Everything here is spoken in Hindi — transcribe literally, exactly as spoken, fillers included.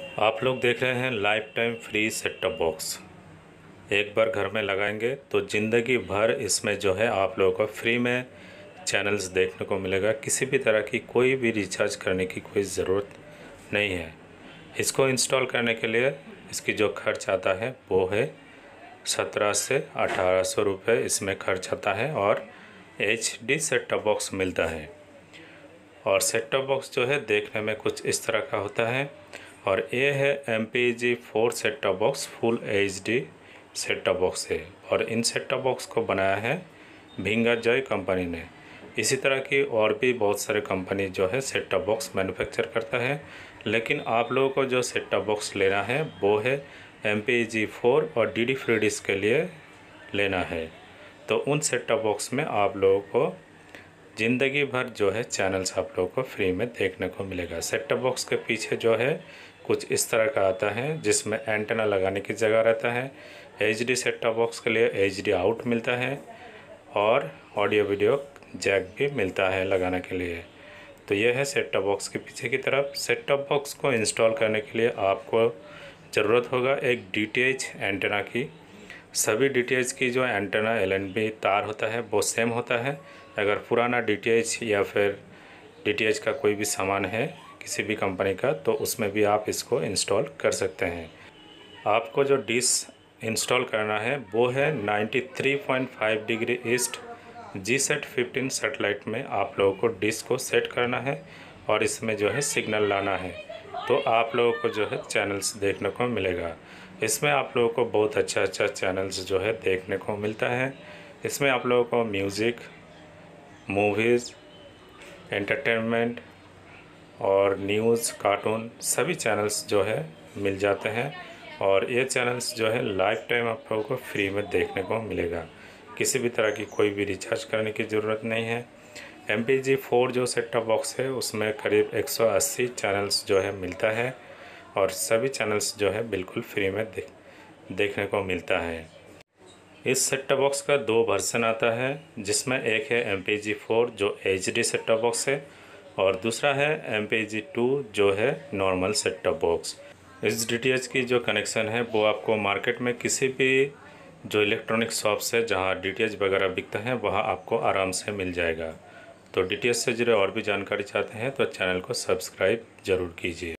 आप लोग देख रहे हैं life time free set top box. एक बार घर में लगाएंगे तो ज़िंदगी भर इसमें जो है आप लोगों को फ्री में चैनल्स देखने को मिलेगा। किसी भी तरह की कोई भी रिचार्ज करने की कोई ज़रूरत नहीं है। इसको इंस्टॉल करने के लिए इसकी जो खर्च आता है वो है सत्रह से अठारह सौ रुपये इसमें खर्च आता है और H D set top box मिलता है। और सेट टॉप बॉक्स जो है देखने में कुछ इस तरह का होता है और ये है M P G four set top box full H D set top box है। और इन सेट टॉप बॉक्स को बनाया है भिंगा जॉय कंपनी ने। इसी तरह की और भी बहुत सारे कंपनी जो है सेट टॉप बॉक्स मैन्युफैक्चर करता है, लेकिन आप लोगों को जो सेट टॉप बॉक्स लेना है वो है एम पी जी फोर और डी डी फ्री डिश के लिए लेना है। तो उन सेट टॉप बॉक्स में आप लोगों को ज़िंदगी भर जो है चैनल्स आप लोगों को फ्री में देखने को मिलेगा। सेट टॉप बॉक्स के पीछे जो है कुछ इस तरह का आता है जिसमें एंटेना लगाने की जगह रहता है। H D set top box के लिए एच डी आउट मिलता है और ऑडियो वीडियो जैक भी मिलता है लगाने के लिए। तो यह है सेट टॉप बॉक्स के पीछे की तरफ। सेट टॉप बॉक्स को इंस्टॉल करने के लिए आपको ज़रूरत होगा एक डी टी एच एंटेना की। सभी डी टी एच की जो एंटेना एल एन बी तार होता है वो सेम होता है। अगर पुराना डी टी एच या फिर डी टी एच का कोई भी सामान है किसी भी कंपनी का तो उसमें भी आप इसको इंस्टॉल कर सकते हैं। आपको जो डिश इंस्टॉल करना है वो है तिरानवे पॉइंट पाँच degree east G sat fifteen satellite में आप लोगों को डिश को सेट करना है और इसमें जो है सिग्नल लाना है तो आप लोगों को जो है चैनल्स देखने को मिलेगा। इसमें आप लोगों को बहुत अच्छा अच्छा चैनल्स जो है देखने को मिलता है। इसमें आप लोगों को म्यूज़िक, मूवीज़, एंटरटेनमेंट और न्यूज़, कार्टून सभी चैनल्स जो है मिल जाते हैं। और ये चैनल्स जो है लाइफ टाइम आप लोगों को फ्री में देखने को मिलेगा। किसी भी तरह की कोई भी रिचार्ज करने की ज़रूरत नहीं है। एम पी जी फोर जो सेट टॉप बॉक्स है उसमें करीब एक सौ अस्सी चैनल्स जो है मिलता है और सभी चैनल्स जो है बिल्कुल फ्री में देख देखने को मिलता है। इस सेट टॉप बॉक्स का दो वर्जन आता है जिसमें एक है एम पी जी फोर जो H D set top box है और दूसरा है एम पी जी टू जो है नॉर्मल सेट टॉप बॉक्स। इस डी टी एच की जो कनेक्शन है वो आपको मार्केट में किसी भी जो इलेक्ट्रॉनिक शॉप से जहाँ डी टी एच वगैरह बिकता है वहाँ आपको आराम से मिल जाएगा। तो डी टी एच से जुड़े और भी जानकारी चाहते हैं तो चैनल को सब्सक्राइब ज़रूर कीजिए।